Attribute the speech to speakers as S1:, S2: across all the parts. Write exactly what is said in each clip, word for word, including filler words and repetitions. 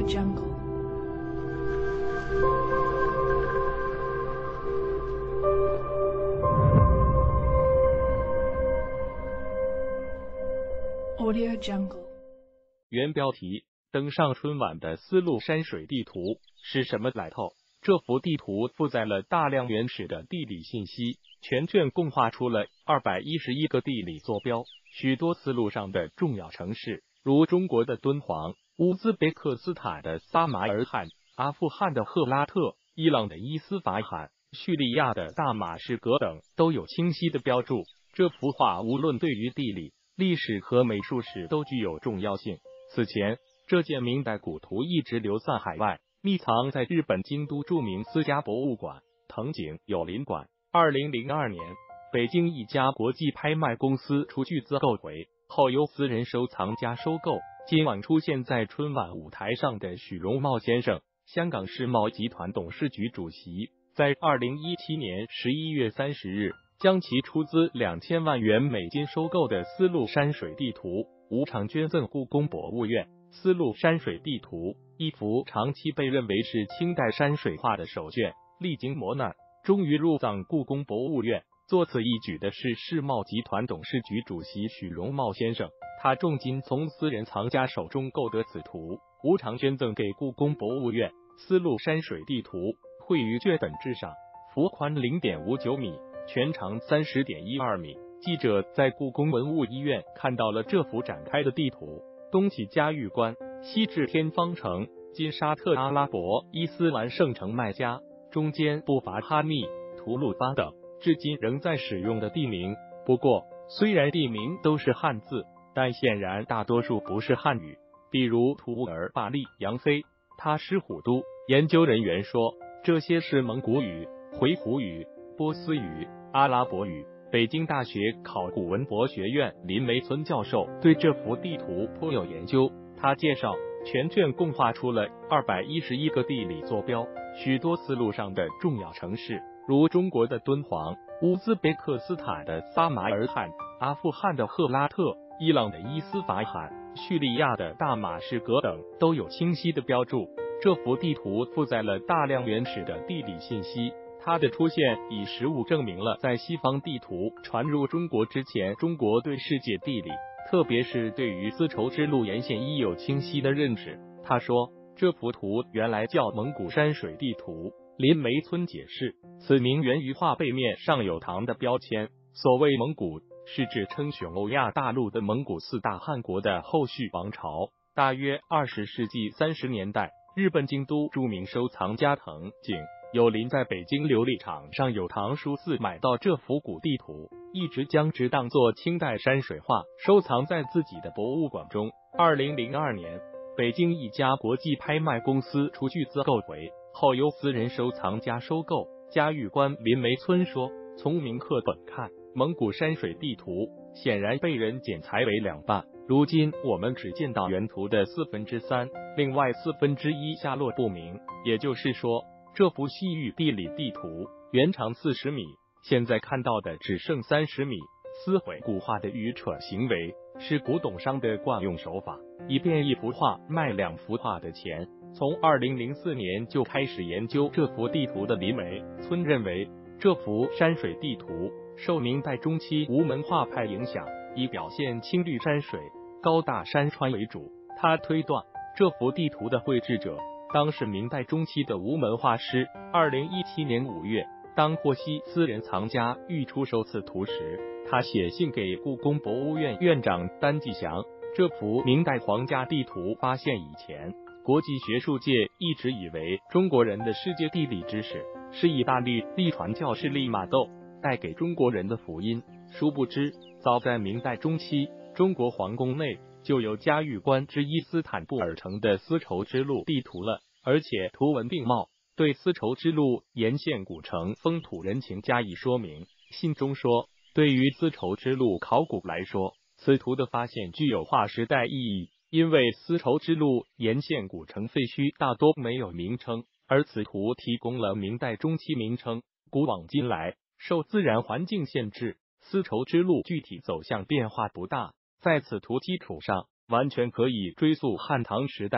S1: Jungle. Audio Jungle.
S2: 原标题：登上春晚的丝路山水地图是什么来头？这幅地图附载了大量原始的地理信息，全卷共画出了二百一十一个地理坐标，许多丝路上的重要城市，如中国的敦煌、乌兹别克斯坦的撒马尔罕、阿富汗的赫拉特、伊朗的伊斯法罕、叙利亚的大马士革等，都有清晰的标注。这幅画无论对于地理、历史和美术史都具有重要性。此前，这件明代古图一直流散海外，秘藏在日本京都著名私家博物馆藤井友邻馆。二零零二年，北京一家国际拍卖公司出巨资购回，后由私人收藏家收购。今晚出现在春晚舞台上的许荣茂先生，香港世贸集团董事局主席，在二零一七年十一月三十日，将其出资两千万元美金收购的丝路山水地图无偿捐赠故宫博物院。丝路山水地图，一幅长期被认为是清代山水画的手卷，历经磨难，终于入葬故宫博物院。做此一举的是世贸集团董事局主席许荣茂先生，他重金从私人藏家手中购得此图，无偿捐赠给故宫博物院。丝路山水地图绘于卷本之上，幅宽 零点五九米，全长 三十点一二米。记者在故宫文物医院看到了这幅展开的地图，东起嘉峪关，西至天方城，今沙特阿拉伯伊斯兰圣城麦加，中间不乏哈密、吐鲁番等至今仍在使用的地名。不过，虽然地名都是汉字，但显然大多数不是汉语，比如图尔坝利、杨飞、他施虎都。研究人员说，这些是蒙古语、回鹘语、波斯语、阿拉伯语。北京大学考古文博学院林梅村教授对这幅地图颇有研究，他介绍，全卷共画出了二百一十一个地理坐标，许多丝路上的重要城市，如中国的敦煌、乌兹别克斯坦的撒马尔罕、阿富汗的赫拉特、伊朗的伊斯法罕、叙利亚的大马士革等，都有清晰的标注。这幅地图附载了大量原始的地理信息，它的出现以实物证明了在西方地图传入中国之前，中国对世界地理，特别是对于丝绸之路沿线已有清晰的认识。他说，这幅图原来叫蒙古山水地图。林梅村解释，此名源于画背面上有唐的标签，所谓蒙古是指称雄欧亚大陆的蒙古四大汗国的后续王朝。大约二十世纪三十年代，日本京都著名收藏家藤井友邻在北京琉璃厂上有堂书寺买到这幅古地图，一直将之当作清代山水画收藏在自己的博物馆中。二零零二年，北京一家国际拍卖公司出巨资购回，后由私人收藏家收购。嘉峪关林梅村说，从明刻本看，蒙古山水地图显然被人剪裁为两半，如今我们只见到原图的四分之三，另外四分之一下落不明。也就是说，这幅西域地理地图原长四十米，现在看到的只剩三十米。撕毁古画的愚蠢行为是古董商的惯用手法，以便一幅画卖两幅画的钱。从二零零四年就开始研究这幅地图的林梅村认为，这幅山水地图受明代中期吴门画派影响，以表现青绿山水、高大山川为主。他推断，这幅地图的绘制者当是明代中期的吴门画师。二零一七年五月，当获悉私人藏家欲出售此图时，他写信给故宫博物院院长丹继祥。这幅明代皇家地图发现以前，国际学术界一直以为中国人的世界地理知识是意大利利传教士利玛窦带给中国人的福音。殊不知，早在明代中期，中国皇宫内就有嘉峪关之伊斯坦布尔城的丝绸之路地图了，而且图文并茂，对丝绸之路沿线古城风土人情加以说明。信中说，对于丝绸之路考古来说，此图的发现具有划时代意义，因为丝绸之路沿线古城废墟大多没有名称，而此图提供了明代中期名称。古往今来，受自然环境限制，丝绸之路具体走向变化不大，在此图基础上，完全可以追溯汉唐时代或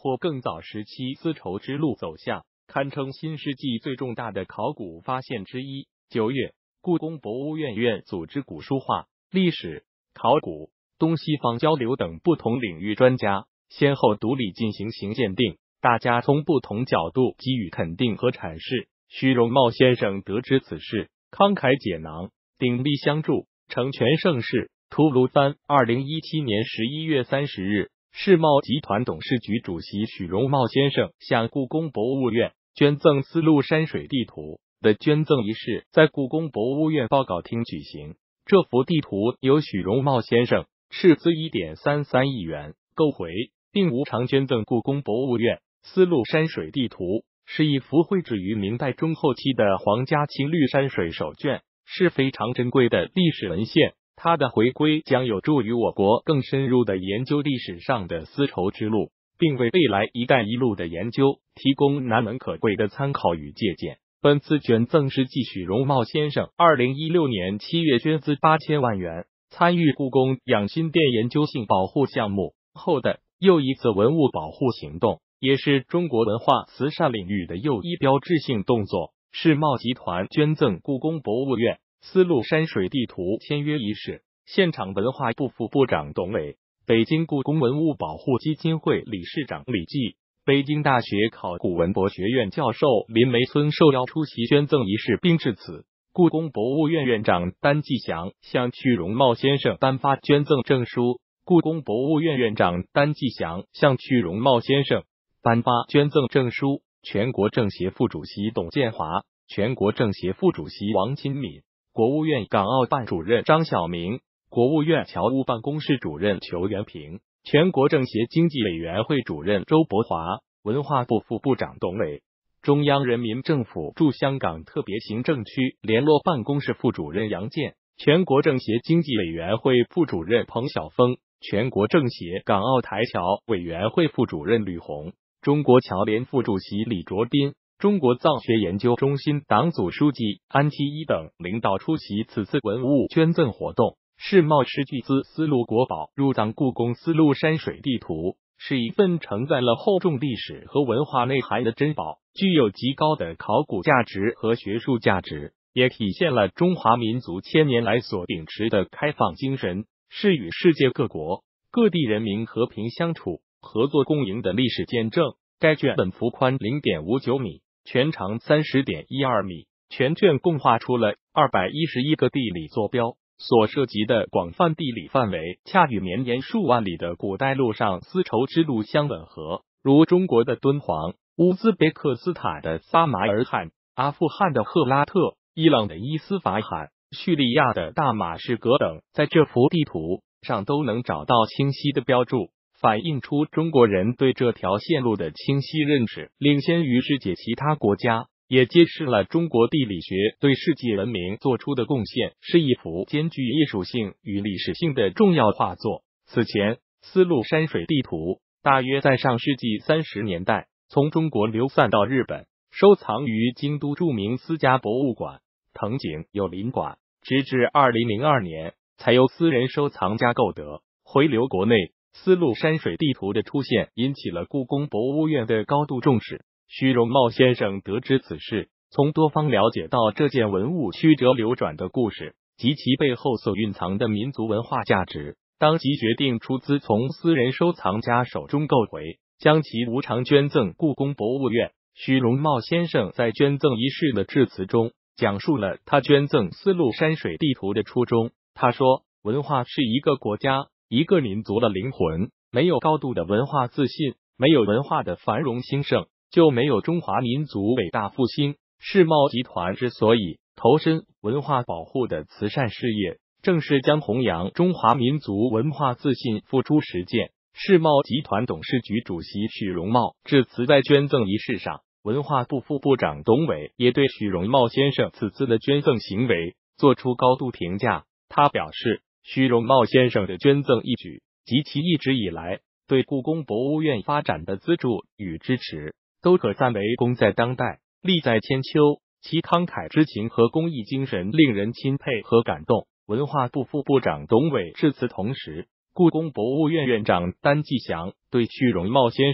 S2: 或更早时期丝绸之路走向，堪称新世纪最重大的考古发现之一。九月，故宫博物院院组织古书画、历史、考古、东西方交流等不同领域专家，先后独立进行行鉴定，大家从不同角度给予肯定和阐释。徐荣茂先生得知此事，慷慨解囊，鼎力相助，成全盛世。吐鲁番，二零一七年十一月三十日，世贸集团董事局主席许荣茂先生向故宫博物院捐赠丝路山水地图的捐赠仪式在故宫博物院报告厅举行。这幅地图由许荣茂先生斥资 一点三三亿元购回，并无偿捐赠故宫博物院。丝路山水地图是一幅绘制于明代中后期的皇家青绿山水手卷，是非常珍贵的历史文献。它的回归将有助于我国更深入的研究历史上的丝绸之路，并为未来一带一路的研究提供难能可贵的参考与借鉴。本次捐赠是继许荣茂先生二零一六年七月捐资八千万元参与故宫养心殿研究性保护项目后的又一次文物保护行动，也是中国文化慈善领域的又一标志性动作。世贸集团捐赠故宫博物院丝路山水地图签约仪式现场，文化部副部长董伟、北京故宫文物保护基金会理事长李济、北京大学考古文博学院教授林梅村受邀出席捐赠仪式并致辞。故宫博物院院长丹继祥向许荣茂先生颁发捐赠证书。故宫博物院院长丹继祥向许荣茂先生颁发捐赠证书。全国政协副主席董建华、全国政协副主席王钦敏、国务院港澳办主任张晓明、国务院侨务办公室主任裘元平、全国政协经济委员会主任周伯华、文化部副部长董伟、中央人民政府驻香港特别行政区联络办公室副主任杨健、全国政协经济委员会副主任彭晓峰、全国政协港澳台侨委员会副主任吕红、中国侨联副主席李卓斌、中国藏学研究中心党组书记安其一等领导出席此次文物捐赠活动。世贸斥巨资丝路国宝入藏故宫丝路山水地图，是一份承载了厚重历史和文化内涵的珍宝，具有极高的考古价值和学术价值，也体现了中华民族千年来所秉持的开放精神，是与世界各国各地人民和平相处、合作共赢的历史见证。该卷本幅宽 零点五九米，全长 三十点一二米，全卷共画出了二百一十一个地理坐标，所涉及的广泛地理范围恰与绵延数万里的古代陆上丝绸之路相吻合，如中国的敦煌、乌兹别克斯坦的撒马尔罕、阿富汗的赫拉特、伊朗的伊斯法罕、叙利亚的大马士革等，在这幅地图上都能找到清晰的标注，反映出中国人对这条线路的清晰认识，领先于世界其他国家，也揭示了中国地理学对世界文明做出的贡献，是一幅兼具艺术性与历史性的重要画作。此前，丝路山水地图大约在上世纪三十年代从中国流散到日本，收藏于京都著名私家博物馆藤井有林馆，直至二零零二年才由私人收藏家购得，回流国内。丝路山水地图的出现引起了故宫博物院的高度重视。徐荣茂先生得知此事，从多方了解到这件文物曲折流转的故事及其背后所蕴藏的民族文化价值，当即决定出资从私人收藏家手中购回，将其无偿捐赠故宫博物院。徐荣茂先生在捐赠仪式的致辞中讲述了他捐赠丝路山水地图的初衷。他说，文化是一个国家一个民族的灵魂，没有高度的文化自信，没有文化的繁荣兴盛，就没有中华民族伟大复兴。世贸集团之所以投身文化保护的慈善事业，正是将弘扬中华民族文化自信付诸实践。世贸集团董事局主席许荣茂致辞在捐赠仪式上，文化部副部长董伟也对许荣茂先生此次的捐赠行为做出高度评价。他表示，许荣茂先生的捐赠一举及其一直以来对故宫博物院发展的资助与支持，都可赞为功在当代，利在千秋。其慷慨之情和公益精神令人钦佩和感动。文化部副部长董伟致辞同时，故宫博物院院长丹继祥对许荣茂先生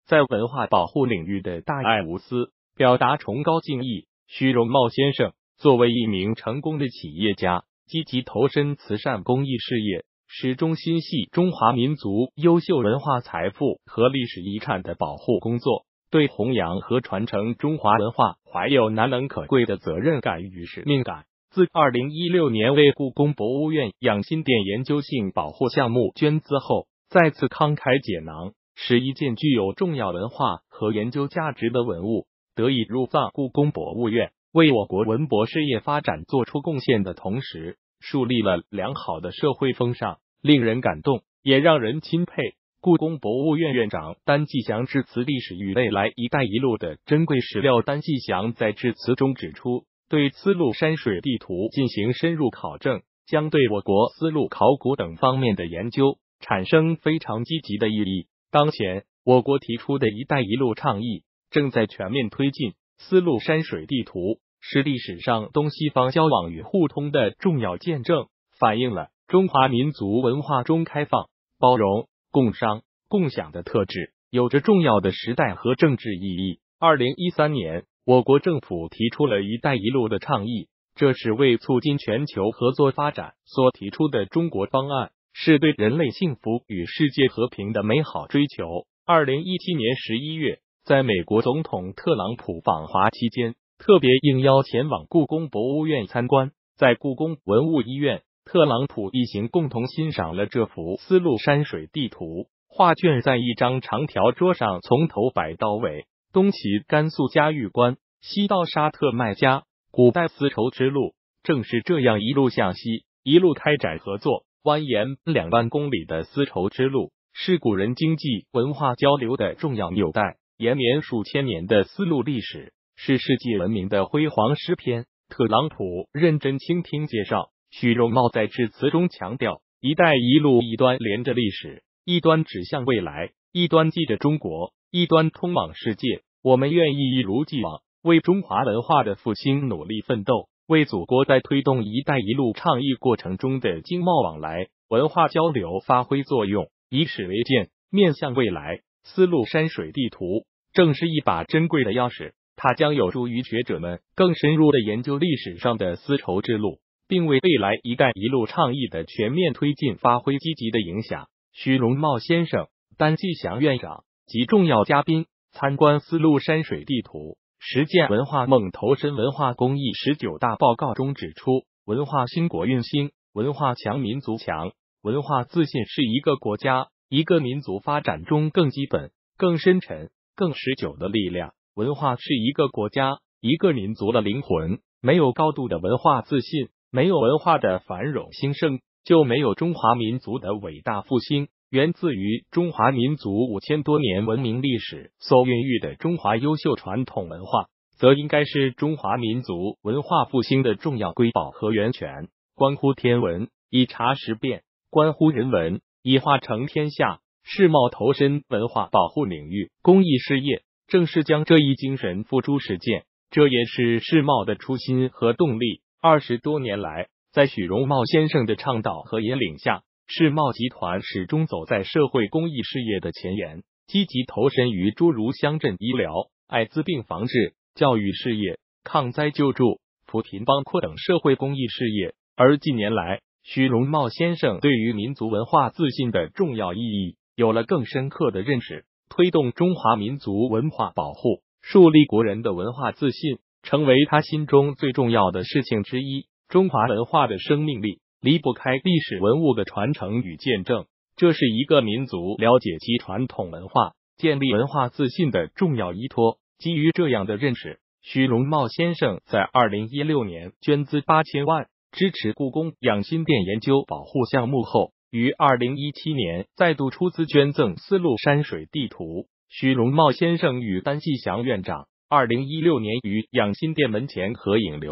S2: 在文化保护领域的大爱无私，表达崇高敬意。徐荣茂先生作为一名成功的企业家，积极投身慈善公益事业，始终心系中华民族优秀文化财富和历史遗产的保护工作，对弘扬和传承中华文化怀有难能可贵的责任感与使命感。自二零一六年为故宫博物院养心殿研究性保护项目捐资后，再次慷慨解囊，使一件具有重要文化和研究价值的文物得以入葬故宫博物院，为我国文博事业发展做出贡献的同时，树立了良好的社会风尚，令人感动，也让人钦佩。故宫博物院院长丹继祥致辞历史与未来“一带一路”的珍贵史料。丹继祥在致辞中指出，对丝路山水地图进行深入考证，将对我国丝路考古等方面的研究产生非常积极的意义。当前，我国提出的一带一路倡议正在全面推进，丝路山水地图是历史上东西方交往与互通的重要见证，反映了中华民族文化中开放、包容、共商、共享的特质，有着重要的时代和政治意义。二零一三年，我国政府提出了一带一路的倡议，这是为促进全球合作发展所提出的中国方案，是对人类幸福与世界和平的美好追求。二零一七年十一月，在美国总统特朗普访华期间，特别应邀前往故宫博物院参观。在故宫文物医院，特朗普一行共同欣赏了这幅丝路山水地图。画卷在一张长条桌上从头摆到尾，东起甘肃嘉峪关，西到沙特麦加，古代丝绸之路正是这样一路向西，一路开展合作，蜿蜒两万公里的丝绸之路，是古人经济文化交流的重要纽带。延绵数千年的丝路历史是世界文明的辉煌诗篇。特朗普认真倾听介绍，徐荣茂在致辞中强调，一带一路一端连着历史，一端指向未来，一端记着中国，一端通往世界。我们愿意一如既往为中华文化的复兴努力奋斗，为祖国在推动一带一路倡议过程中的经贸往来、文化交流发挥作用，以史为鉴，面向未来。丝路山水地图正是一把珍贵的钥匙，它将有助于学者们更深入的研究历史上的丝绸之路，并为未来一带一路倡议的全面推进发挥积极的影响。徐荣茂先生、丹继祥院长及重要嘉宾参观丝路山水地图，实践文化梦，投身文化公益十九大报告中指出，文化兴国运兴，文化强民族强，文化自信是一个国家、一个民族发展中更基本、更深沉、更持久的力量。文化是一个国家、一个民族的灵魂，没有高度的文化自信，没有文化的繁荣兴盛，就没有中华民族的伟大复兴。源自于中华民族五千多年文明历史所孕育的中华优秀传统文化，则应该是中华民族文化复兴的重要瑰宝和源泉。关乎天文，以察时变；关乎人文，以化成天下。世贸投身文化保护领域公益事业，正是将这一精神付诸实践，这也是世贸的初心和动力。二十多年来，在许荣茂先生的倡导和引领下，世贸集团始终走在社会公益事业的前沿，积极投身于诸如乡镇医疗、艾滋病防治、教育事业、抗灾救助、扶贫帮阔等社会公益事业。而近年来，徐荣茂先生对于民族文化自信的重要意义有了更深刻的认识，推动中华民族文化保护，树立国人的文化自信，成为他心中最重要的事情之一。中华文化的生命力离不开历史文物的传承与见证，这是一个民族了解其传统文化、建立文化自信的重要依托。基于这样的认识，徐荣茂先生在二零一六年捐资八千万支持故宫养心殿研究保护项目后，于二零一七年再度出资捐赠丝路山水地图。徐荣茂先生与丹继祥院长二零一六年于养心殿门前合影留